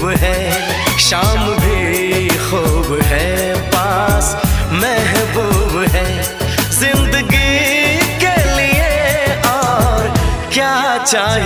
है, शाम भी खूब है, पास महबूब है। जिंदगी के लिए और क्या चाहिए।